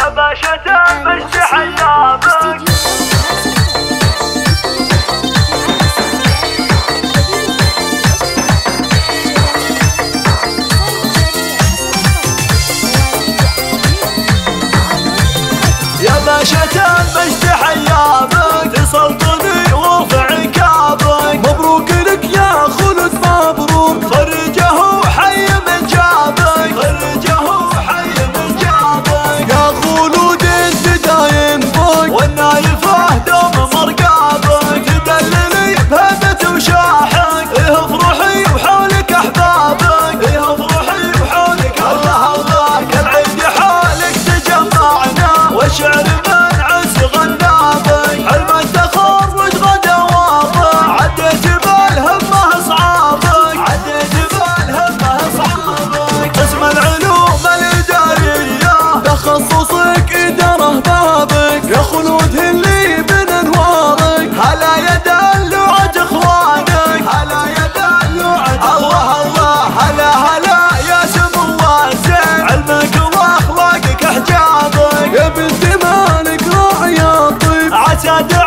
يا باشا تنبش حيابك. يا باشا تنبش حيابك تسلطني وارفع كابك. مبروك لك يا خلود مبروك خرجه حي من جابك. خرجه حي من جابك يا خلود انت دايم فوق والنايفه دوم مرقابك. تدللي بهبة وشاحك ايه افرحي وحولك احبابك. ايه افرحي وحولك الله الله كالعيد حولك تجمعنا والشعر من عز غنابك. حلم التخرج غدا واضح عديت بالهمه اصعابك. عديت بالهمه اصعابك. قسم العلوم الاداريه تخصصك اداره بابك. يا خلود اللي من انوارك هلا يا دلوعة اخوانك. هلا يا دلوعة الله الله هلا هلا يا سمو الزين علمك واخلاقك حجابك. يا بنت مالك راعي الطيب عسى